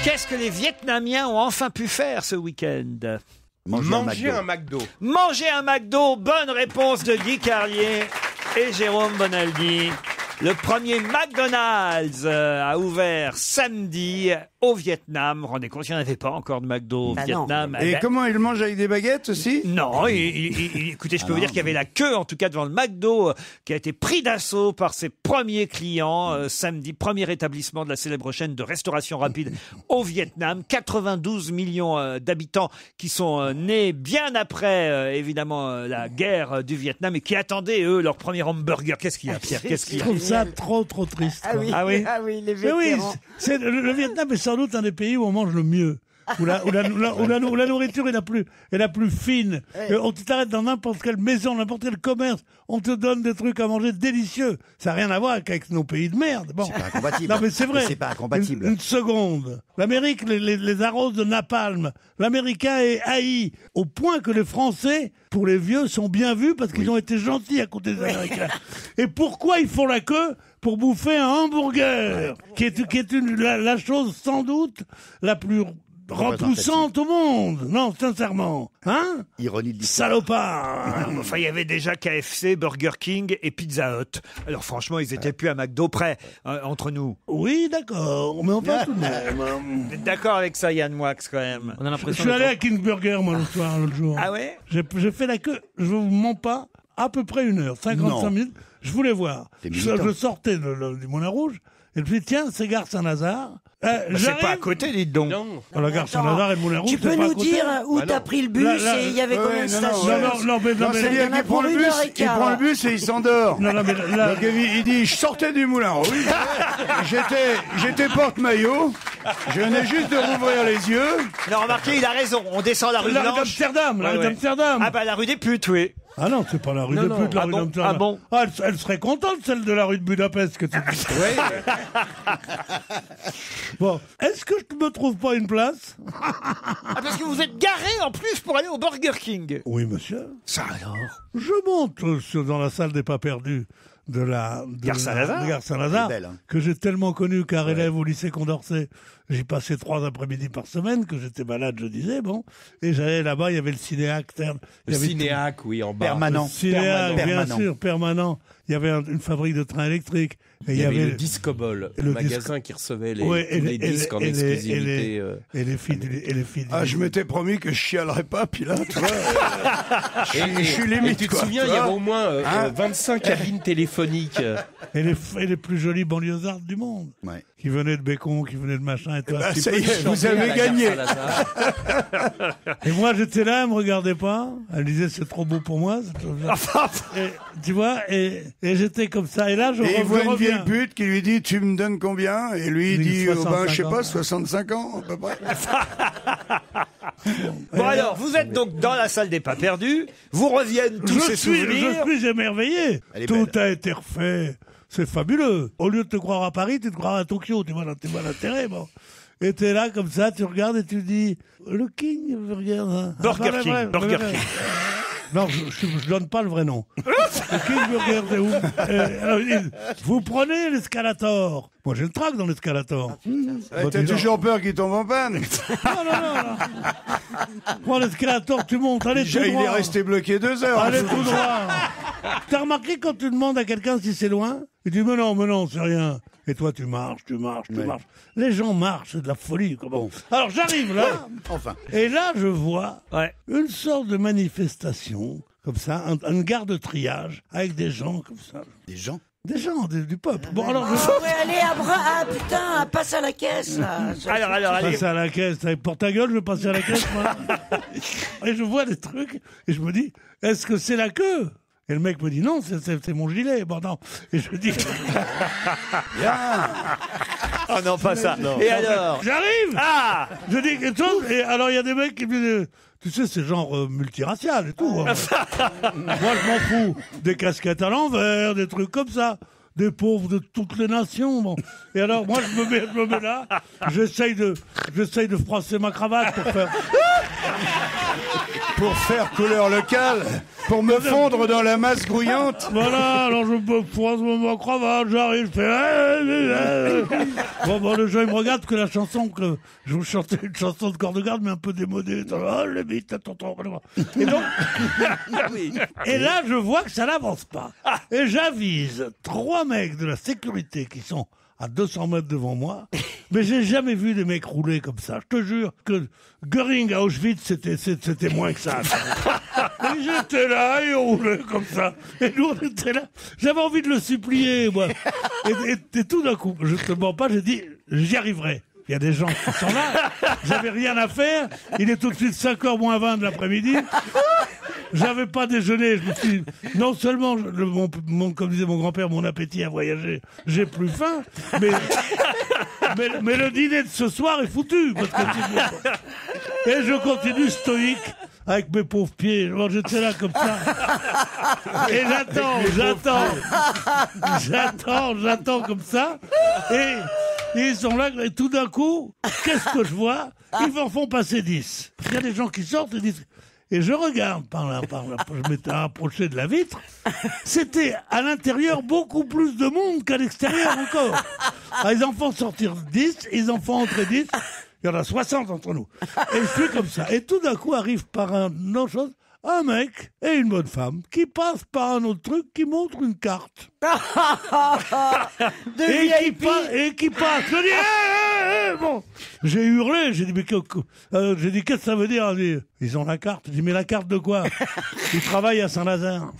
Qu'est-ce que les Vietnamiens ont enfin pu faire ce week-end? Manger un McDo. Manger un McDo. Bonne réponse de Guy Carlier et Jérôme Bonaldi. Le premier McDonald's a ouvert samedi au Vietnam. Vous vous rendez compte, il n'y en avait pas encore de McDo au Vietnam. Et comment ils mangent avec des baguettes aussi? Non, écoutez, je peux vous dire qu'il y avait la queue, en tout cas devant le McDo, qui a été pris d'assaut par ses premiers clients samedi, premier établissement de la célèbre chaîne de restauration rapide au Vietnam. 92 millions d'habitants qui sont nés bien après, évidemment, la guerre du Vietnam et qui attendaient, eux, leur premier hamburger. Qu'est-ce qu'il y a, Pierre? Qu'est-ce qu'il y a? Je trouve ça trop triste. Ah oui, Ah oui, les Mais oui, vétérans. le Vietnam est sans doute un des pays où on mange le mieux. Où la nourriture est la plus fine. On t'arrête dans n'importe quelle maison, n'importe quel commerce, on te donne des trucs à manger délicieux. Ça n'a rien à voir avec nos pays de merde. Bon. C'est pas incompatible. Non mais c'est vrai. C'est pas incompatible. Une seconde. L'Amérique les arrose de napalm. L'Américain est haï au point que les Français, pour les vieux, sont bien vus parce qu'ils ont été gentils à côté des Américains. Et pourquoi ils font la queue pour bouffer un hamburger, qui est la chose sans doute la plus repoussante au monde. Non, sincèrement. Hein? Ironie de l'histoire. Salopard. Enfin, il y avait déjà KFC, Burger King et Pizza Hut. Alors franchement, ils étaient plus à McDo près, entre nous. Oui, d'accord, mais enfin tout de même. Vous êtes d'accord avec ça, Yann Moix, quand même? On a Je l'impression suis allé à King Burger, moi, le soir, l'autre jour. Ah ouais? J'ai fait la queue, je vous mens pas, à peu près 1 heure, 55 minutes. Je voulais voir. Je sortais du Moulin Rouge, et je me dis, tiens, c'est Gare Saint-Lazare. C'est pas à côté, dites donc. Non. La Gare Saint-Lazare et le Moulin Rouge, Tu peux c'est pas à nous côté. dire où t'as pris le bus et il y avait combien de stations? Non, mais C'est-à-dire qu'il prend le bus, il prend le bus et il s'endort. Non, mais là, Donc il dit, je sortais du Moulin Rouge, j'étais porte-maillot, je venais juste de rouvrir les yeux. Non, remarquez, il a raison. On descend la rue la rue Blanche. d'Amsterdam, la rue d'Amsterdam. Ah bah la rue des putes, oui. Ah non, c'est pas la rue de pute, la rue d'Amsterdam. Ah bon? Ah, elle serait contente, celle de la rue de Budapest, que tu dis. Bon, est-ce que je me trouve pas une place? Ah, parce que vous êtes garé en plus pour aller au Burger King. Oui, monsieur. Ça alors? Je monte dans la salle des pas perdus de Gare Saint-Lazare. de Gare Saint-Lazare, C'est belle, hein. que j'ai tellement connu car élève au lycée Condorcet. J'y passais 3 après-midi par semaine, que j'étais malade, je disais, bon. Et j'allais là-bas, il y avait le cinéac. Le cinéac, oui, en bas. Permanent. Le cinéac, bien Permanent. sûr, permanent. Il y avait une fabrique de trains électriques. Et Il y avait le Discobol, le magasin qui recevait tous les disques en exclusivité. Et les filles Ah, je m'étais promis que je chialerais pas, puis là, tu vois, je suis Et limite, tu te quoi. souviens, il y avait au moins 25 cabines téléphoniques. et les plus jolies banlieusardes du monde. Ouais. Qui venaient de Bécon, qui venaient de machin et tout. Bah, ça y est, vous avez gagné. Et moi, j'étais là, elle me regardait pas. Elle disait, c'est trop beau pour moi. c'est trop bien. Et, tu vois, et j'étais comme ça. Et là, je Et il voit une vieille reviens. pute qui lui dit, tu me donnes combien? Et lui, il dit, 65 je sais ans. pas, 65 ans, à peu près. Bon alors, vous êtes donc dans la salle des pas perdus. Vous reviennent tous ces souvenirs. Je suis émerveillé. Elle est Tout belle. a été refait. C'est fabuleux. Au lieu de te croire à Paris, tu te crois à Tokyo. Tu vois l'intérêt, bon. Et t'es là, comme ça, tu regardes et tu dis, le King, regarde. Hein. Burger King, Burger King. Non, je donne pas le vrai nom. Le King Burger, c'est où? Alors, ils disent, vous prenez l'escalator. Moi, j'ai le trac dans l'escalator. T'as toujours peur qu'il tombe en panne. Non. Prends l'escalator, tu montes, allez tout Déjà, il droit. est resté bloqué 2 heures. Allez tout droit. T'as remarqué quand tu demandes à quelqu'un si c'est loin? Il dit, mais non, c'est rien. Et toi, tu marches. Les gens marchent, c'est de la folie. Comment? Alors, j'arrive là. Enfin. Et là, je vois Ouais. une sorte de manifestation, comme ça, une gare de triage, avec des gens comme ça. Des gens. Des gens du peuple. Bon, alors, je Ah ouais, allez, putain, passe à la caisse, là. Alors, allez. passe à la caisse. Pour ta gueule, je vais passer à la caisse, moi. Et je vois des trucs, et je me dis, est-ce que c'est la queue? Et le mec me dit, non, c'est mon gilet. Bon, non. Et je dis, Oh non, pas ça. Et alors? j'arrive! Ah! Je dis quelque chose, et alors il y a des mecs qui me disent, tu sais, c'est genre multiracial et tout. Hein. Moi, je m'en fous. Des casquettes à l'envers, des trucs comme ça. Des pauvres de toutes les nations. Bon. Et alors, moi, je me mets là, j'essaye de froisser ma cravate pour faire... pour faire couleur locale, pour me fondre dans la masse grouillante. Voilà, alors je me froisse ma cravate, j'arrive, je fais... Bon, les gens, ils me regardent que la chanson que je vous chantais, une chanson de corps de garde, mais un peu démodée. Oh, le bite, tonton. Et donc... Et là, je vois que ça n'avance pas. Et j'avise 3 mecs de la sécurité qui sont à 200 mètres devant moi, mais j'ai jamais vu des mecs rouler comme ça. Je te jure que Göring à Auschwitz, c'était moins que ça. Et j'étais là, et on roulait comme ça. Et nous, on était là. J'avais envie de le supplier, moi. Et tout d'un coup, je te mens pas, j'ai dit, j'y arriverai. Il y a des gens qui sont là. J'avais rien à faire. Il est tout de suite 5h moins 20 de l'après-midi. J'avais pas déjeuné. Je me suis dit, non seulement, comme disait mon grand-père, mon appétit à voyager, j'ai plus faim, mais le dîner de ce soir est foutu. Parce que et je continue stoïque avec mes pauvres pieds. Alors, j'étais là comme ça. Et j'attends comme ça. Et ils sont là, et tout d'un coup, qu'est-ce que je vois? Ils m'en font passer 10. Il y a des gens qui sortent et disent... Et je regarde par là, je m'étais approché de la vitre. C'était à l'intérieur beaucoup plus de monde qu'à l'extérieur encore. Alors, ils en font sortir 10, ils en font entrer 10. Il y en a 60 entre nous. Et je suis comme ça. Et tout d'un coup arrive par une autre chose, un mec et une bonne femme qui passent par un autre truc qui montre une carte. et qui passe. Je dis, bon. J'ai hurlé, j'ai dit, mais qu'est-ce que ça veut dire? Elle dit, ils ont la carte. J'ai dit, mais la carte de quoi? Ils travaillent à Saint-Lazare.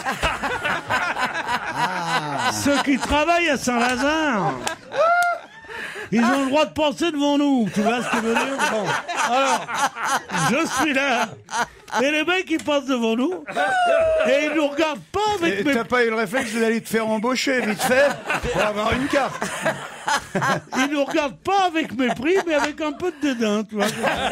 Ceux qui travaillent à Saint-Lazare, ils ont le droit de penser devant nous. Tu vois ce que je veux dire? Bon. Alors, je suis là. Et les mecs, ils passent devant nous. Et ils nous regardent pas avec T'as pas eu le réflexe d'aller te faire embaucher vite fait pour avoir une carte? Ils nous regardent pas avec mépris, mais avec un peu de dédain, tu vois.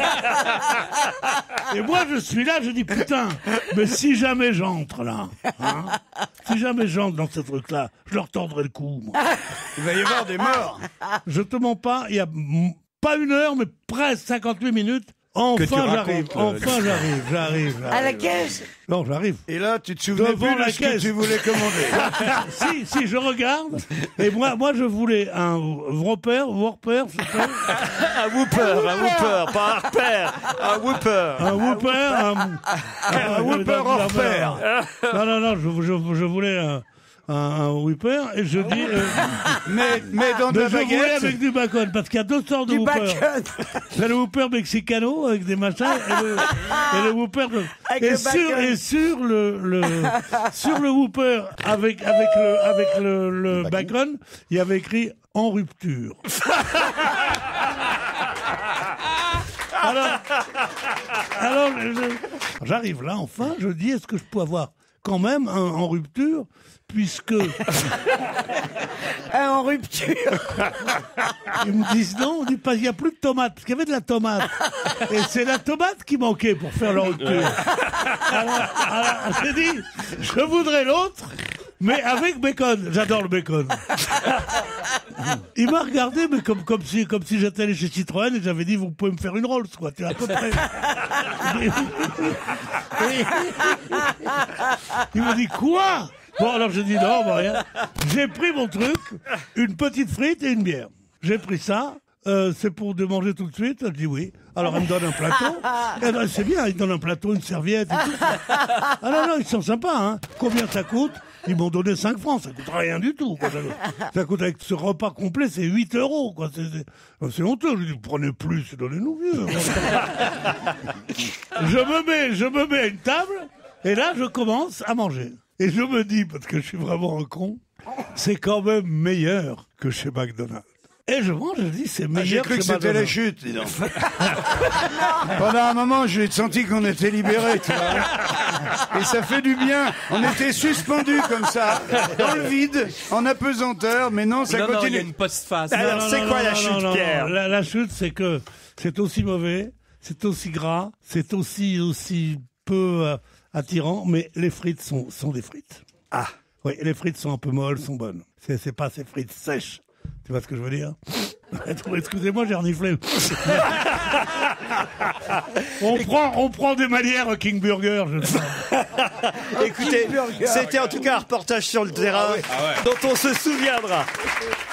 Et moi, je suis là, je dis, putain, mais si jamais j'entre là, hein, si jamais j'entre dans ce truc-là, je leur tordrai le cou, moi. Il va y avoir des morts. Je te mens pas, il y a pas 1 heure, mais presque 58 minutes. Enfin, j'arrive. À la caisse? Non, j'arrive. Et là, tu te souvenais plus de ce que tu voulais commander. Si, je regarde. Et moi, je voulais un Whopper, je sais pas. Un Whopper, pas un repère. Un Whopper. Un Whopper hors pair. Non, je voulais un Whopper, et je dis... mais dans de la je voulais baguette. avec du bacon, parce qu'il y a 2 sortes de Whopper. C'est le Whopper mexicano, avec des machins, et le Whopper... sur le Whopper, avec le bacon, il y avait écrit « En rupture ». Alors j'arrive là, enfin, je dis, est-ce que je peux avoir quand même un en rupture, puisque... En rupture. Ils me disent non, on dit pas, il n'y a plus de tomates, parce qu'il y avait de la tomate. Et c'est la tomate qui manquait pour faire la rupture. Alors j'ai dit, je voudrais l'autre, mais avec bacon. J'adore le bacon. Il m'a regardé, mais comme si j'étais allé chez Citroën et j'avais dit, vous pouvez me faire une Rolls, quoi. Tu es à peu près. Il m'a dit, quoi? Bon, alors j'ai dit, non, bah, rien. J'ai pris mon truc, une petite frite et une bière. J'ai pris ça. C'est pour de manger tout de suite? Je dis oui. Alors elle me donne un plateau. Eh ben, c'est bien, ils donnent un plateau, une serviette et tout. Ah non, ils sont sympas, hein. Combien ça coûte? Ils m'ont donné 5 francs, ça coûte rien du tout, quoi. Ça coûte avec ce repas complet, c'est 8 €, quoi. C'est honteux. Je dis, prenez plus, donnez-nous mieux. Je me mets à une table, et là, je commence à manger. Et je me dis, parce que je suis vraiment un con, c'est quand même meilleur que chez McDonald's. Et je mange, je dis, c'est meilleur J'ai cru que chez c'était la McDonald's. chute, dis donc. Pendant un moment, j'ai senti qu'on était libérés, tu vois. Et ça fait du bien. On était suspendus comme ça, dans le vide, en apesanteur, mais non, ça Non, il y a continue. une postface. Alors, c'est quoi la chute, Pierre? La chute, c'est que c'est aussi mauvais, c'est aussi gras, c'est aussi peu attirant, mais les frites sont des frites. Ah. Oui, les frites sont un peu molles, sont bonnes. C'est pas ces frites sèches. Tu vois ce que je veux dire? Excusez-moi, j'ai reniflé. on prend des manières King Burger. Écoutez, c'était en tout cas un reportage sur le terrain dont on se souviendra.